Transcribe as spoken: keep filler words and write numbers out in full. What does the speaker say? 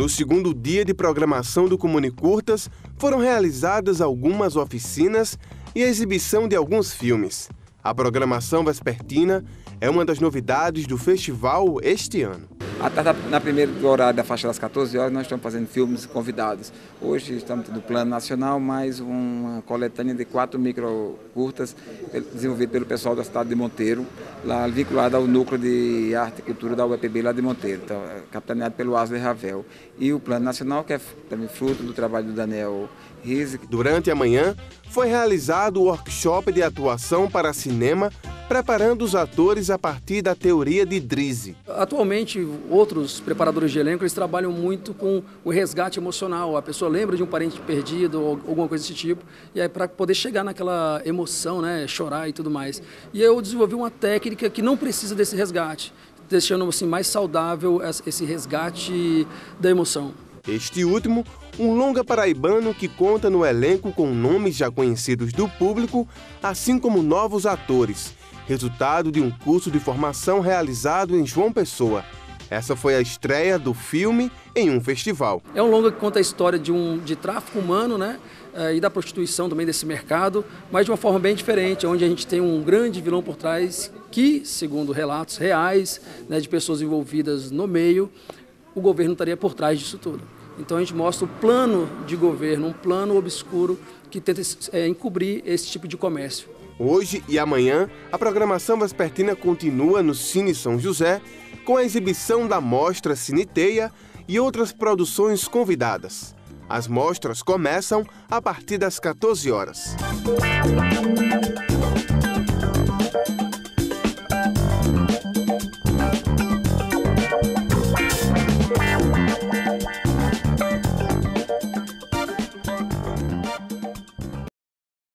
No segundo dia de programação do Comunicurtas, foram realizadas algumas oficinas e a exibição de alguns filmes. A programação vespertina é uma das novidades do festival este ano. À tarde, na primeira horário da faixa das quatorze horas, nós estamos fazendo filmes convidados. Hoje estamos no Plano Nacional, mais uma coletânea de quatro microcurtas desenvolvidas pelo pessoal da cidade de Monteiro, lá vinculada ao Núcleo de Arte e Cultura da U E P B lá de Monteiro, então, capitaneado pelo Asler Ravel. E o Plano Nacional, que é também fruto do trabalho do Daniel Rizzi. Durante a manhã, foi realizado o workshop de atuação para cinema, preparando os atores a partir da teoria de Drizzy. Atualmente, outros preparadores de elenco eles trabalham muito com o resgate emocional. A pessoa lembra de um parente perdido ou alguma coisa desse tipo, e aí para poder chegar naquela emoção, né, chorar e tudo mais. E eu desenvolvi uma técnica que não precisa desse resgate, deixando assim mais saudável esse resgate da emoção. Este último, um longa paraibano que conta no elenco com nomes já conhecidos do público, assim como novos atores, resultado de um curso de formação realizado em João Pessoa. Essa foi a estreia do filme em um festival. É um longa que conta a história de, um, de tráfico humano, né, e da prostituição também desse mercado, mas de uma forma bem diferente, onde a gente tem um grande vilão por trás que, segundo relatos reais, né, de pessoas envolvidas no meio, o governo estaria por trás disso tudo. Então a gente mostra o plano de governo, um plano obscuro que tenta é, encobrir esse tipo de comércio. Hoje e amanhã, a programação vespertina continua no Cine São José, com a exibição da Mostra Cineteia e outras produções convidadas. As mostras começam a partir das quatorze horas.